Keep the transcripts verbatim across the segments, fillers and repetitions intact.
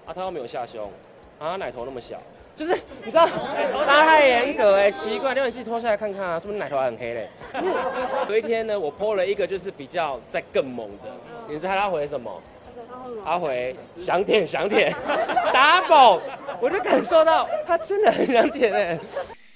啊，他又没有下胸，啊，他奶头那么小，就是你知道，大家太严格哎、欸，奇怪，你自己脱下来看看啊，是不是奶头还很黑嘞？就是有一天呢，我 po 了一个就是比较再更猛的，你猜他回什么？他回想舔想舔 ，double， 我就感受到他真的很想舔哎、欸。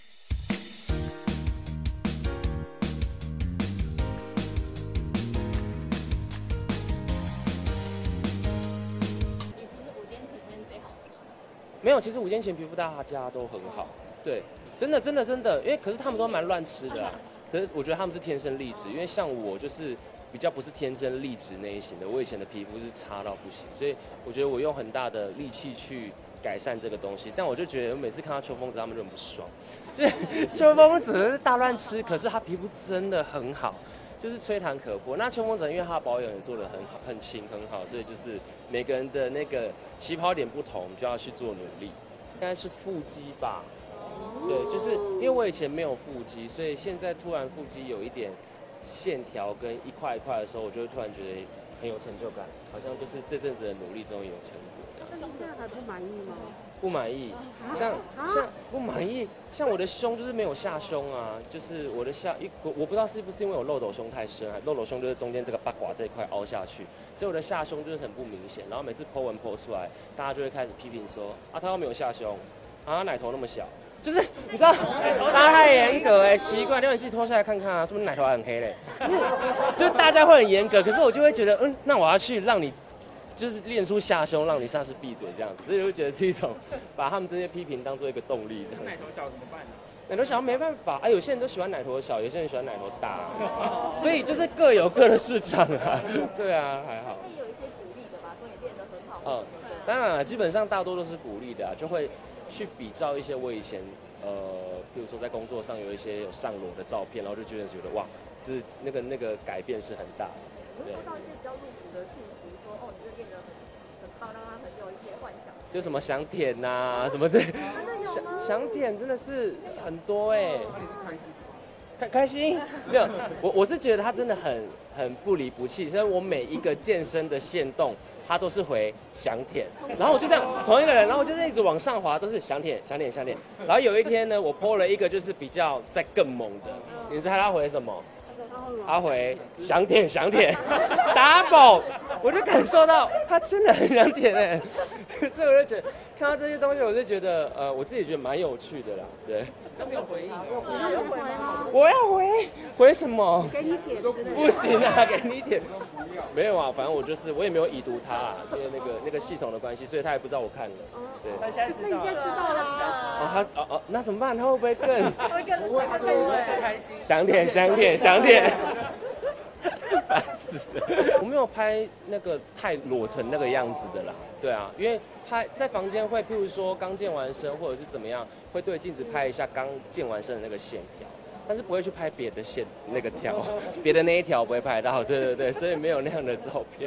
没有，其实五间前皮肤大家都很好，对，真的真的真的，因为可是他们都蛮乱吃的、啊，可是我觉得他们是天生丽质，因为像我就是比较不是天生丽质那一型的，我以前的皮肤是差到不行，所以我觉得我用很大的力气去改善这个东西，但我就觉得我每次看到秋风子他们就很不爽，就是秋风子是大乱吃，可是他皮肤真的很好。就是吹弹可破。那秋风子因为他的保养也做得很好、很勤、很好，所以就是每个人的那个起跑点不同，就要去做努力。应该是腹肌吧？对，就是因为我以前没有腹肌，所以现在突然腹肌有一点线条跟一块一块的时候，我就会突然觉得很有成就感，好像就是这阵子的努力终于有成果。 那你现在还不满意吗？ 不满意，像像不满意，像我的胸就是没有下胸啊，就是我的下一我我不知道是不是因为我漏斗胸太深，还漏斗胸就是中间这个八卦这一块凹下去，所以我的下胸就是很不明显。然后每次 po 文 po 出来，大家就会开始批评说啊，他又没有下胸，啊，他奶头那么小，就是你知道，大家太严格哎、欸，奇怪，你自己脱下来看看啊，是不是奶头还很黑嘞？就是就是大家会很严格，可是我就会觉得，嗯，那我要去让你。就是练出下胸，让你下次闭嘴这样子，所以我就觉得是一种把他们这些批评当做一个动力这样子。 奶头小怎么办呢？ 奶头小没办法，啊，有些人都喜欢奶头小，有些人喜欢奶头大，所以就是各有各的市场啊。对啊，还好。 有一些鼓励的吧，说你练得很好。 嗯，当然了，基本上大多都是鼓励的、啊，就会去比照一些我以前呃，比如说在工作上有一些有上裸的照片，然后就觉得觉得哇，就是那个那个改变是很大的。 对。收到一些比较入骨的讯息，说哦，你这练得很很棒，让他很有一些幻想。 就什么想舔呐、啊，什么这想想舔真的是很多哎、欸，开开心没有？我我是觉得他真的很很不离不弃，所以我每一个健身的限动，他都是回想舔，然后我就这样同一个人，然后我就是一直往上滑，都是想舔想舔想舔，然后有一天呢，我 po 了一个就是比较再更猛的，你猜他回什么？他回想舔想舔 double， 我就感受到他真的很想舔哎、欸，所以我就觉得看到这些东西，我就觉得呃，我自己觉得蛮有趣的啦，对。 都没有回应， 你有回吗？ 我要回回什么？ 给你点之类的。 不行啊，给你点。没有啊，反正我就是我也没有已读他啊，因为那个那个系统的关系，所以他也不知道我看了。对。 那现在知道那你现在知道了。 哦，他哦哦，那怎么办？他会不会更？ 会更不会更更开心。 想舔想舔想舔。烦死了！我没有拍那个太裸成那个样子的啦，对啊，因为拍在房间会，譬如说刚健完身或者是怎么样，会对镜子拍一下刚健完身的那个线条，但是不会去拍别的线那个条，别的那一条不会拍到，对对对，所以没有那样的照片。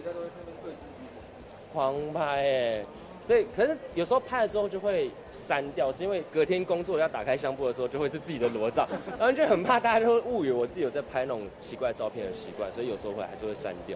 狂拍哎、欸！所以，可是有时候拍了之后就会删掉，是因为隔天工作要打开相簿的时候，就会是自己的裸照，然后就很怕大家就会误以为我自己有在拍那种奇怪照片的习惯，所以有时候会还是会删掉。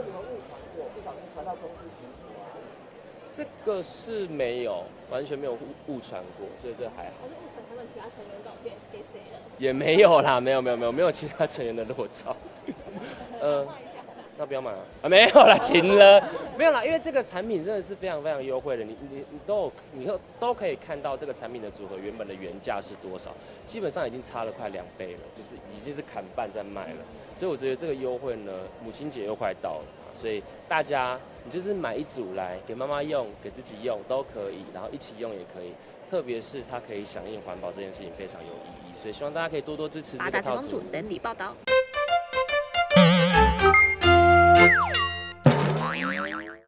这个是没有，完全没有误误传过，所以这还好。 还是误传他们其他成员照片给谁了？ 也没有啦，没有没有没有没有其他成员的裸照。呃。那不要买啊！啊没有啦，请了，没有啦，因为这个产品真的是非常非常优惠的，你你你都有，你都可以看到这个产品的组合原本的原价是多少，基本上已经差了快两倍了，就是已经是砍半在卖了，所以我觉得这个优惠呢，母亲节又快到了，所以大家你就是买一组来给妈妈用，给自己用都可以，然后一起用也可以，特别是它可以响应环保这件事情非常有意义，所以希望大家可以多多支持这个套组。 八大财公主整理报道。